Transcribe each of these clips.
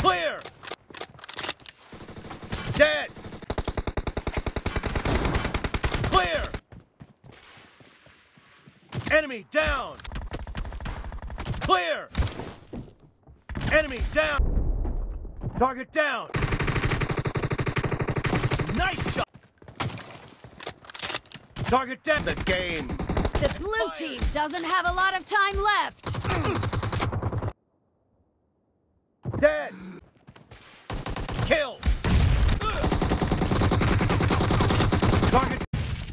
Clear! Dead! Clear! Enemy down! Clear! Enemy down! Target down! Nice shot! Target down! The game! The blue team doesn't have a lot of time left! Dead! Kill! Target!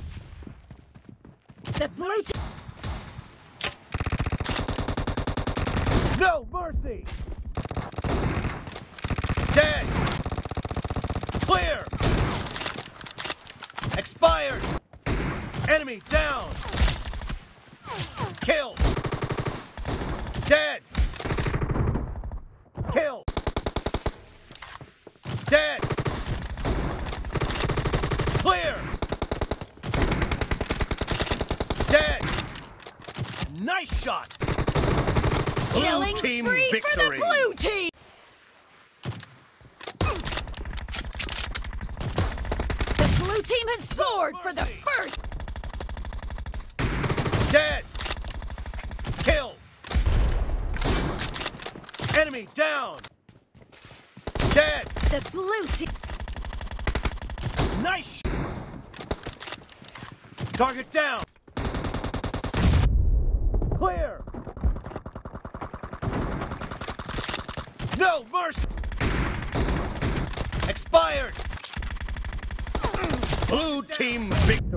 The blue team... No mercy! Dead! Clear! Expired! Enemy down! Kill! Dead! Kill! Dead! Clear! Dead! Nice shot! Killing team spree victory. for the blue team! The blue team has scored for the first... Dead! Kill! Enemy down! Dead! The blue team... Nice! Target down! Clear! No mercy! Expired! Blue team victory!